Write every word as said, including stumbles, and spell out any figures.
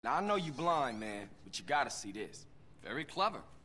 Now, I know you blind, man, but you gotta see this. Very clever.